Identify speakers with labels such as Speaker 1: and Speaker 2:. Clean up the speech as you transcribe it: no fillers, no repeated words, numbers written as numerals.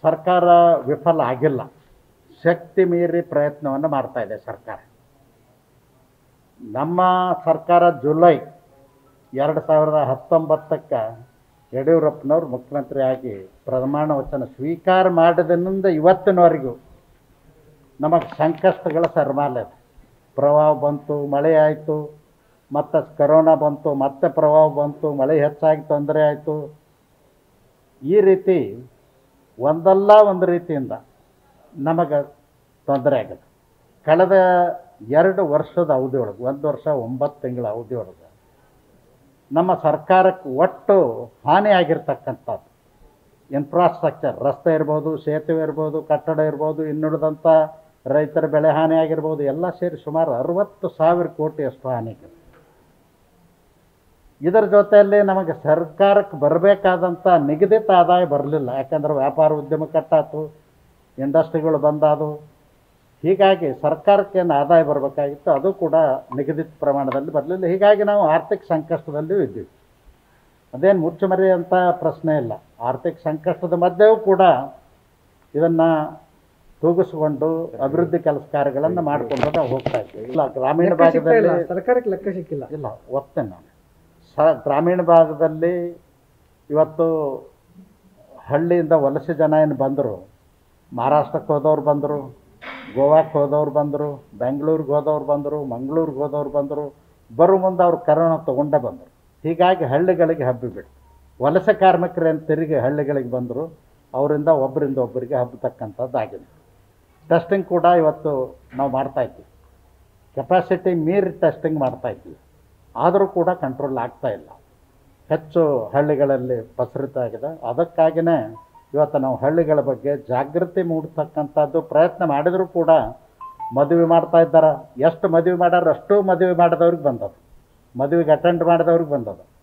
Speaker 1: ಸರ್ಕಾರ ವಿಫಲ ಆಗಿಲ್ಲ, ಶಕ್ತಿ ಮೀರಿ ಪ್ರಯತ್ನವನ್ನು ಮಾಡ್ತಾ ಇದೆ ಸರ್ಕಾರ. ನಮ್ಮ ಸರ್ಕಾರ ಜುಲೈ 2019ಕ್ಕೆ ಯಡಿಯೂರಪ್ಪನವರು ಮುಖ್ಯಮಂತ್ರಿಯಾಗಿ ಪ್ರಮಾಣ ವಚನ ಸ್ವೀಕಾರ ಮಾಡಿದನಿಂದ ಇವತ್ತಿನವರೆಗೂ ನಮಗೆ ಸಂಕಷ್ಟಗಳ ಸರ್ಮಾಲೆ. ಪ್ರವಾಹ ಬಂತು, ಮಳೆ ಆಯಿತು, ಮತ್ತು ಕರೋನಾ ಬಂತು, ಮತ್ತೆ ಪ್ರವಾಹ ಬಂತು, ಮಳೆ ಹೆಚ್ಚಾಗಿ ತೊಂದರೆ ಆಯಿತು. ಈ ರೀತಿ ಒಂದಲ್ಲ ಒಂದು ರೀತಿಯಿಂದ ನಮಗೆ ತೊಂದರೆ ಆಗಿದೆ. ಕಳೆದ 2 ವರ್ಷದ ಅವಧಿಯೊಳಗೆ, 1 ವರ್ಷ 9 ತಿಂಗಳ ಅವಧಿಯೊಳಗೆ ನಮ್ಮ ಸರ್ಕಾರಕ್ಕೆ ಒಟ್ಟು ಹಾನಿಯಾಗಿರ್ತಕ್ಕಂಥದ್ದು ಇನ್ಫ್ರಾಸ್ಟ್ರಕ್ಚರ್, ರಸ್ತೆ ಇರ್ಬೋದು, ಸೇತುವೆ ಇರ್ಬೋದು, ಕಟ್ಟಡ ಇರ್ಬೋದು, ಇನ್ನುಳಿದಂಥ ರೈತರ ಬೆಳೆ ಹಾನಿ ಆಗಿರ್ಬೋದು, ಎಲ್ಲ ಸೇರಿ ಸುಮಾರು 60,000 ಕೋಟಿಯಷ್ಟು ಹಾನಿಗೆ. ಇದರ ಜೊತೆಯಲ್ಲಿ ನಮಗೆ ಸರ್ಕಾರಕ್ಕೆ ಬರಬೇಕಾದಂಥ ನಿಗದಿತ ಆದಾಯ ಬರಲಿಲ್ಲ. ಯಾಕಂದ್ರೆ ವ್ಯಾಪಾರ ಉದ್ಯಮ ಕಟ್ಟಾತು, ಇಂಡಸ್ಟ್ರಿಗಳು ಬಂದಾದವು. ಹೀಗಾಗಿ ಸರ್ಕಾರಕ್ಕೇನು ಆದಾಯ ಬರಬೇಕಾಗಿತ್ತು ಅದು ಕೂಡ ನಿಗದಿತ ಪ್ರಮಾಣದಲ್ಲಿ ಬರಲಿಲ್ಲ. ಹೀಗಾಗಿ ನಾವು ಆರ್ಥಿಕ ಸಂಕಷ್ಟದಲ್ಲಿಯೂ ಇದ್ದೀವಿ. ಅದೇನು ಮುಚ್ಚುಮರೆ ಅಂತ ಪ್ರಶ್ನೆ ಇಲ್ಲ. ಆರ್ಥಿಕ ಸಂಕಷ್ಟದ ಮಧ್ಯೆಯೂ ಕೂಡ ಇದನ್ನು ತೂಗಿಸ್ಕೊಂಡು ಅಭಿವೃದ್ಧಿ ಕೆಲಸ ಕಾರ್ಯಗಳನ್ನು ಮಾಡಿಕೊಂಡು ನಾವು ಹೋಗ್ತಾ ಇದ್ದೀವಿ. ಇಲ್ಲ, ಗ್ರಾಮೀಣ ಭಾಗದಲ್ಲಿ
Speaker 2: ಸರ್ಕಾರಕ್ಕೆ ಲೆಕ್ಕ ಸಿಕ್ಕಿಲ್ಲ.
Speaker 1: ಇಲ್ಲ, ಒಪ್ತೇನೆ ನಾನು. ಗ್ರಾಮೀಣ ಭಾಗದಲ್ಲಿ ಇವತ್ತು ಹಳ್ಳಿಯಿಂದ ವಲಸೆ ಜನ ಏನು ಬಂದರು, ಮಹಾರಾಷ್ಟ್ರಕ್ಕೆ ಹೋದವ್ರು ಬಂದರು, ಗೋವಾಕ್ಕೆ ಹೋದವ್ರು ಬಂದರು, ಬೆಂಗಳೂರಿಗೆ ಹೋದವ್ರು ಬಂದರು, ಮಂಗಳೂರಿಗೆ ಹೋದವ್ರು ಬಂದರು. ಬರೋ ಮುಂದೆ ಅವ್ರು ಕರೋನಾ ತೊಗೊಂಡೇ ಬಂದರು. ಹೀಗಾಗಿ ಹಳ್ಳಿಗಳಿಗೆ ಹಬ್ಬಿಬಿಟ್ಟು ವಲಸೆ ಕಾರ್ಮಿಕರೇನು ತಿರುಗಿ ಹಳ್ಳಿಗಳಿಗೆ ಬಂದರು. ಅವರಿಂದ ಒಬ್ಬರಿಗೆ ಹಬ್ಬತಕ್ಕಂಥದ್ದಾಗಿದೆ. ಟೆಸ್ಟಿಂಗ್ ಕೂಡ ಇವತ್ತು ನಾವು ಮಾಡ್ತಾಯಿದ್ದೀವಿ. ಕೆಪಾಸಿಟಿ ಮೀರಿ ಟೆಸ್ಟಿಂಗ್ ಮಾಡ್ತಾಯಿದ್ದೀವಿ. ಆದರೂ ಕೂಡ ಕಂಟ್ರೋಲ್ ಆಗ್ತಾಯಿಲ್ಲ. ಹೆಚ್ಚು ಹಳ್ಳಿಗಳಲ್ಲಿ ಪಸರಿತ ಆಗಿದೆ. ಅದಕ್ಕಾಗಿಯೇ ಇವತ್ತು ನಾವು ಹಳ್ಳಿಗಳ ಬಗ್ಗೆ ಜಾಗೃತಿ ಮೂಡಿಸ್ತಕ್ಕಂಥದ್ದು ಪ್ರಯತ್ನ ಮಾಡಿದರೂ ಕೂಡ ಮದುವೆ ಮಾಡ್ತಾ ಇದ್ದಾರೆ. ಎಷ್ಟು ಮದುವೆ ಮಾಡ್ಯಾರ ಅಷ್ಟು ಮದುವೆ ಮಾಡಿದವ್ರಿಗೆ ಬಂದದು, ಮದುವೆಗೆ ಅಟೆಂಡ್ ಮಾಡಿದವ್ರಿಗೆ ಬಂದದು.